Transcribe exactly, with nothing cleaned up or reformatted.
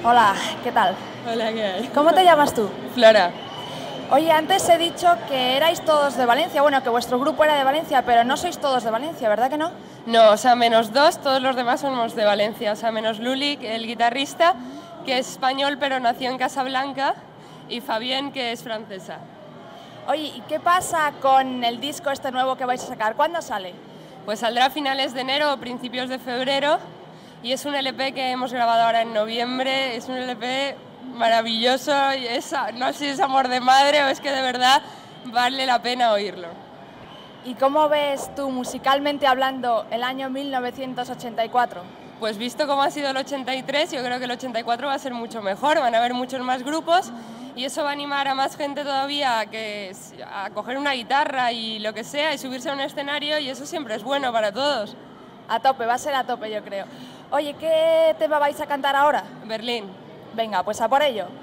Hola, ¿qué tal? Hola, ¿qué hay? ¿Cómo te llamas tú? Flora. Oye, antes he dicho que erais todos de Valencia, bueno, que vuestro grupo era de Valencia, pero no sois todos de Valencia, ¿verdad que no? No, o sea, menos dos, todos los demás somos de Valencia. O sea, menos Lulik, el guitarrista, que es español pero nació en Casablanca, y Fabienne, que es francesa. Oye, ¿y qué pasa con el disco este nuevo que vais a sacar? ¿Cuándo sale? Pues saldrá a finales de enero o principios de febrero, y es un L P que hemos grabado ahora en noviembre. Es un L P maravilloso, y es, no sé si es amor de madre o es que de verdad vale la pena oírlo. ¿Y cómo ves tú, musicalmente hablando, el año mil novecientos ochenta y cuatro? Pues visto cómo ha sido el ochenta y tres, yo creo que el ochenta y cuatro va a ser mucho mejor, van a haber muchos más grupos y eso va a animar a más gente todavía a, que, a coger una guitarra y lo que sea y subirse a un escenario, y eso siempre es bueno para todos. A tope, va a ser a tope, yo creo. Oye, ¿qué tema vais a cantar ahora? Berlín. Venga, pues a por ello.